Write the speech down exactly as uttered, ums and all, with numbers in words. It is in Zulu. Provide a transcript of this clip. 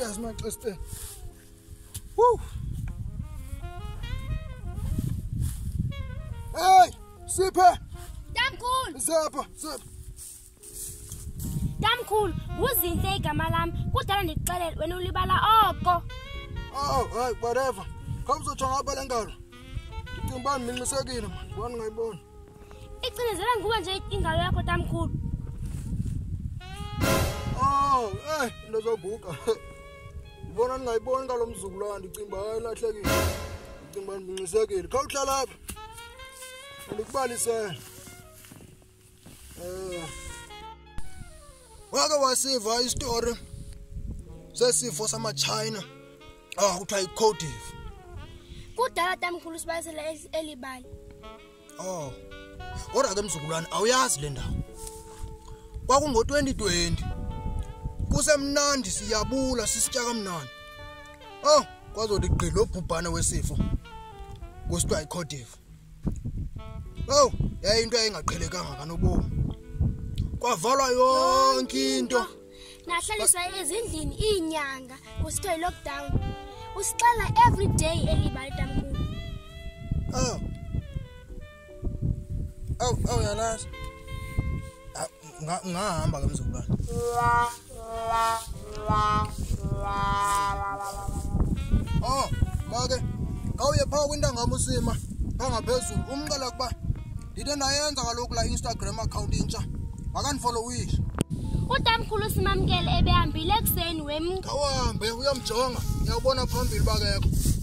Yes, my sister. Woo! Hey, Sipha! Utamkhulu! Zapha, zapha. Utamkhulu, uzinhle igama lami. Kudala ndikuxelele wena ulibala oko. Oh, hey, whatever. Come so changa apha lengalo. Ndicinga uba ndinxisekile man. Ngubani ngayibona. Icinezela nguwe nje ingalo yakho Utamkhulu. Oh, hey, into zoguga. Ubona ndingayiboni ngalo mzukulwana ndicinga uba hayilahlekile. Ndicinga uba ndinxisekile. Khawuhlala apha. Ndikubalisela. Eh. Wake wasiva istory sesifo sama-China. Ah, kuthiwa i-COVID. Kudala Utamkhulu sibalisela elibali. Oh. Kodwa ke mzukulwana awuyazi le ndawo. Kwakungo twenty twenty. Kusemnandi siyabula sisitya kamnandi. Oh, kwazothi gqilo bhubhane wesifo. Kusithiwa i-COVID. Oh, yayinto engaqhelekanga kanobomi. Kwavalwa yonke into. Nahlaliswa ezindlini inyanga kusithiwa i-lockdown. Usixela every day elibali Utamkhulu. Oh. Oh, oh yalazi. Ngahamba ke mzukulwana. Oh, make awuye pha kwintanga musima bangaphezulu umcela kuba ndide ndayenza kaloku la Instagram account intsha. Akandifollowile. Utamkhulu simamkele ebehambile ekseni wemka. Kawahambe uyamjonga. Uyabona phambili bakekho.